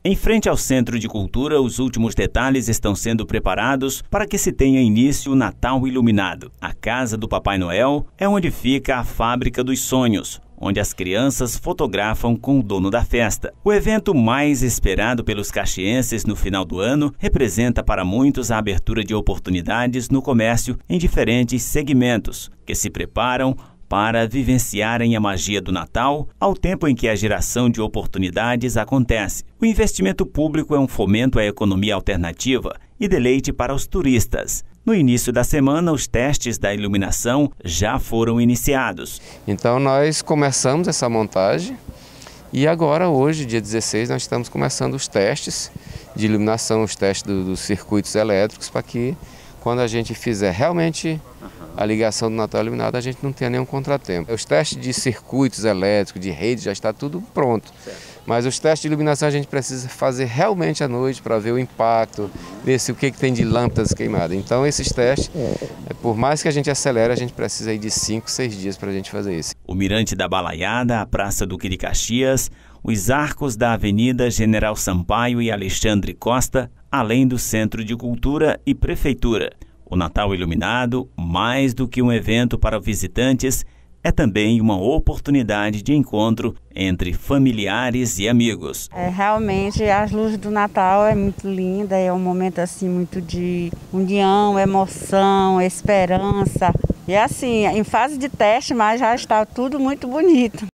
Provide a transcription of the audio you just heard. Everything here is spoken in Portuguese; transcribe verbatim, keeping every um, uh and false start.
Em frente ao Centro de Cultura, os últimos detalhes estão sendo preparados para que se tenha início o Natal iluminado. A Casa do Papai Noel é onde fica a Fábrica dos Sonhos, onde as crianças fotografam com o dono da festa. O evento mais esperado pelos caxienses no final do ano representa para muitos a abertura de oportunidades no comércio em diferentes segmentos, que se preparam para vivenciarem a magia do Natal ao tempo em que a geração de oportunidades acontece. O investimento público é um fomento à economia alternativa e deleite para os turistas. No início da semana, os testes da iluminação já foram iniciados. Então nós começamos essa montagem e agora, hoje, dia dezesseis, nós estamos começando os testes de iluminação, os testes do, dos circuitos elétricos, para que quando a gente fizer realmente a ligação do Natal iluminado, a gente não tenha nenhum contratempo. Os testes de circuitos elétricos, de rede, já está tudo pronto. Certo. Mas os testes de iluminação a gente precisa fazer realmente à noite para ver o impacto, ver se o que, que tem de lâmpadas queimadas. Então esses testes, por mais que a gente acelere, a gente precisa aí de cinco, seis dias para a gente fazer isso. O Mirante da Balaiada, a Praça Duque de Caxias, os arcos da Avenida General Sampaio e Alexandre Costa, além do Centro de Cultura e Prefeitura. O Natal iluminado, mais do que um evento para visitantes, é também uma oportunidade de encontro entre familiares e amigos. É, realmente, as luzes do Natal é muito linda, é um momento assim muito de união, emoção, esperança. E assim, em fase de teste, mas já está tudo muito bonito.